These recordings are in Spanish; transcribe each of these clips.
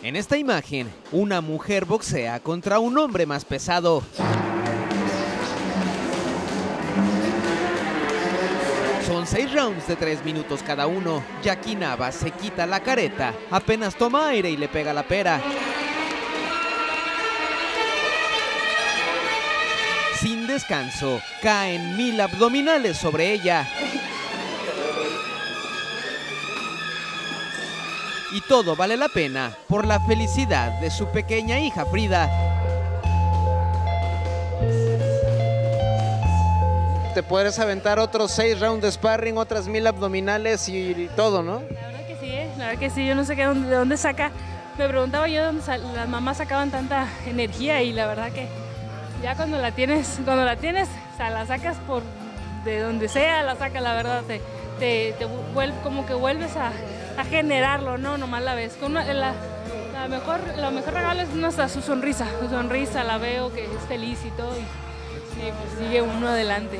En esta imagen, una mujer boxea contra un hombre más pesado. Son 6 rounds de 3 minutos cada uno. Jackie Nava se quita la careta, apenas toma aire y le pega la pera. Sin descanso, caen 1000 abdominales sobre ella. Y todo vale la pena por la felicidad de su pequeña hija Frida. Te puedes aventar otros 6 rounds de sparring, otras 1000 abdominales y todo, ¿no? La verdad que sí, la verdad que sí. Yo no sé de dónde saca. Me preguntaba yo de dónde las mamás sacaban tanta energía y la verdad que ya cuando la tienes, o sea, la sacas de donde sea, la sacas, la verdad, como que vuelves a generarlo, ¿no? Nomás la ves. La mejor regalo es su sonrisa, la veo que es feliz y todo, y pues sigue uno adelante.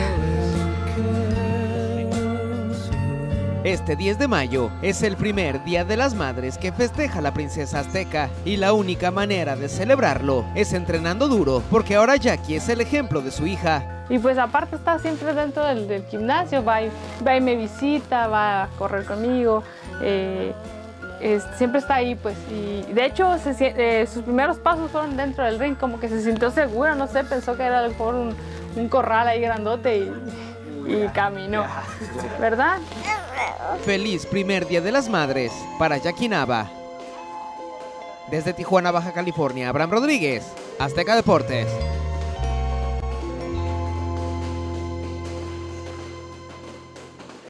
Este 10 de mayo es el primer Día de las Madres que festeja la princesa azteca y la única manera de celebrarlo es entrenando duro, porque ahora Jackie es el ejemplo de su hija. Y pues aparte está siempre dentro del gimnasio, va y me visita, va a correr conmigo, siempre está ahí pues. Y de hecho sus primeros pasos fueron dentro del ring, como que se sintió segura, no sé, pensó que era a lo mejor un corral ahí grandote y caminó, ¿verdad? Feliz primer Día de las Madres para Jackie Nava. Desde Tijuana, Baja California, Abraham Rodríguez, Azteca Deportes.